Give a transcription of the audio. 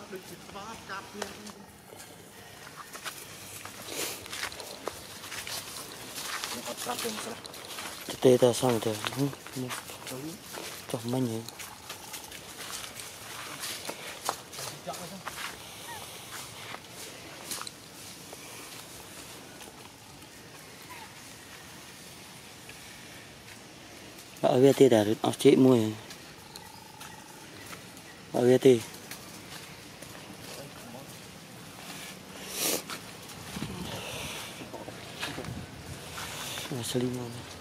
tê ta xong rồi cho mấy nhỉ ở về tê đã ở chế mùi ở về tê Selimang